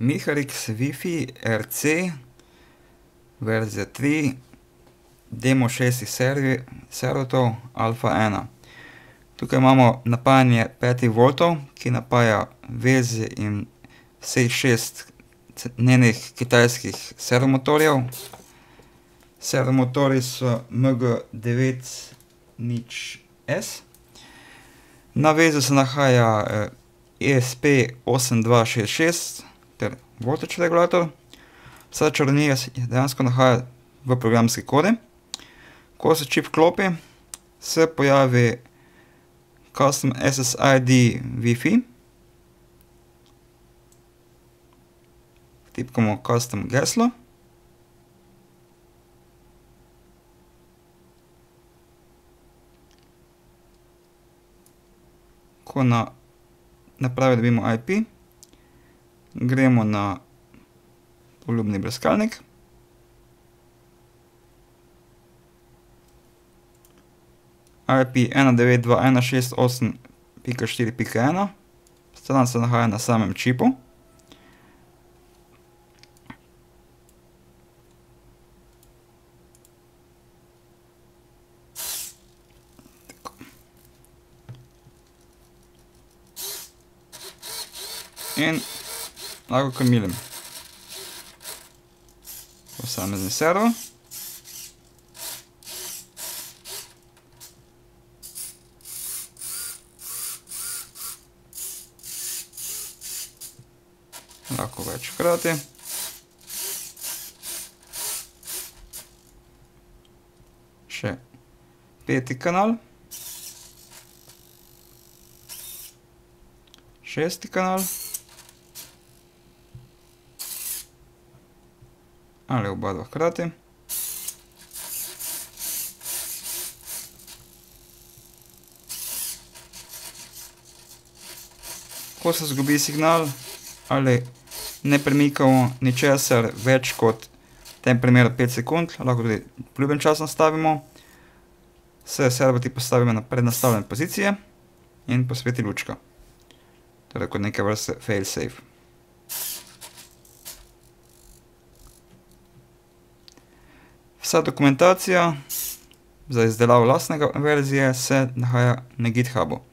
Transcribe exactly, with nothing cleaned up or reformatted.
Miharix Wi-Fi R C verzija tri, demo šestih serverjev alfa ena. Tukaj imamo napajanje petih voltov, ki napaja vezje in vseh šest njenih kitajskih servomotorjev. Servomotorji so M G devet nič S. Na vezu se nahaja E S P osem dva šest šest ter voltage regulator. Vsa črnila se dejansko nahaja v programski kodi. Ko se čip vklopi, se pojavi Custom S S I D Wi-Fi. Vtipkamo custom geslo. Ko na napravi dobimo I P, gremo na poljubni brskalnik. I P ena devet dva ena šest osem pika štiri pika ena. Stran se nahaja na samem čipu. In lahko krmilim posamezni servo. Lahko več hkrati. Še peti kanal. Šesti kanal. Ali oba dva hkrati. Ko se zgubi signal ali ne premikamo ničesar več kot v tem primeru pet sekund, lahko tudi poljuben čas nastavimo, se servoti postavimo na prednastavljene pozicije in posveti lučka. Torej kot neke vrste fail safe. Vsa dokumentacija za izdelavo lastnega verzije se nahaja na GitHubu.